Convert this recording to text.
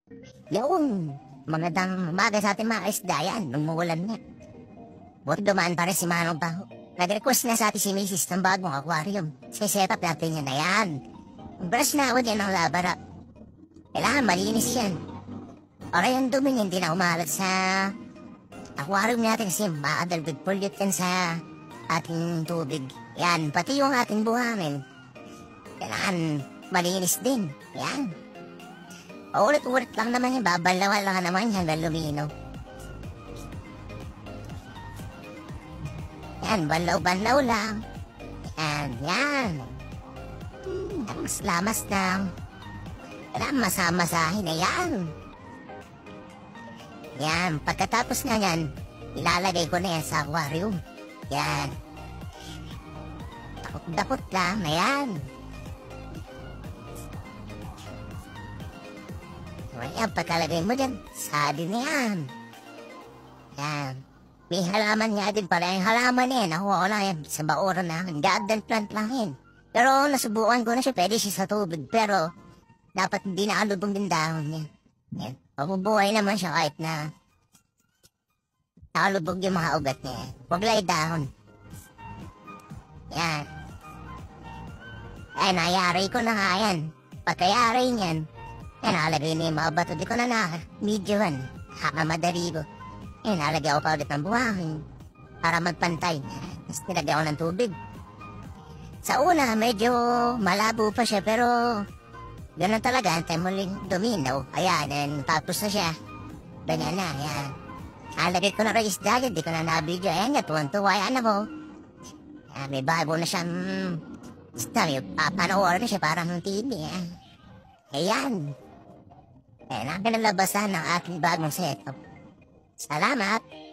Yung magandang umaga sa ating mga isda yan, umuulan na. Buti dumaan pa rin si Manong Baho. Nag-request na sa atin si Mrs. ng bagong aquarium. Siset up natin yan na yan. Brush na ako dyan ng labara. Kailangan malinis yan. Para yung dumi niya hindi na umalat sa aquarium natin kasi makadalbig pollutant sa ating tubig. Yan, pati yung ating buhangin. Kailangan malinis din. Yan. Ulit-ulit lang naman yan, babalawan lang naman yan, lumino. Yan, balaw-balaw lang. Yan. Lamas lang. Kailangan masamasahin na yan. Yan, pagkatapos na yan, ilalagay ko na yan sa aquarium. Yan. Dakot-dakot lang, ayan. Ayan, pagkalagay mo dyan, sadi na yan. Yan. May halaman nga din pala. Yung halaman yan, nakuha ko lang yan sa baoran na. Garden plant lang yan. Pero nasubukan ko na siya, pwede siya sa tubig. Pero, dapat hindi nakalubong din dahon niya. Yan. Mabubuhay naman siya kahit na nakalubog yung mga ugat niya. Huwag lang yung dahon. Yan. Ay, nayari ko na nga yan. Pagkayari niyan, yan, nakalagay na yung mga bato. Di ko na na-medyoan. Hakamadali ko. Eh, nalagay ako pa ulit ng buhangin para magpantay. Tapos nilagay ako ng tubig. Sa una, medyo malabo pa siya, pero ganun talaga, antay mo rin duminaw. Ayan, tapos na siya. Ganyan na, ayan. Nalagay ko na rin isda, di ko na nabidyo. Ayan nga, tuwan-tuwa yan ako. Ayan, may bago na siyang isda, may papanoorin na siya parang ng TV. Ayan. Ayan, ang pinalabasan ng aking bagong setup. Salamat!